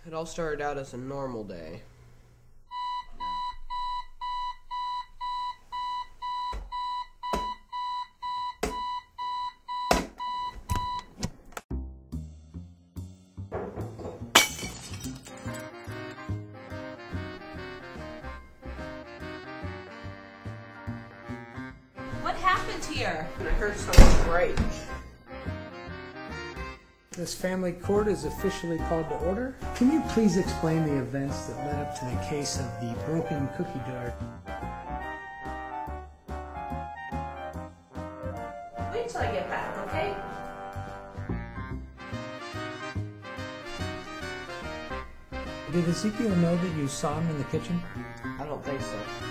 It all started out as a normal day. What happened here? And I heard someone break. This family court is officially called to order. Can you please explain the events that led up to the case of the broken cookie jar? Wait till I get back, okay? Did Ezekiel know that you saw him in the kitchen? I don't think so.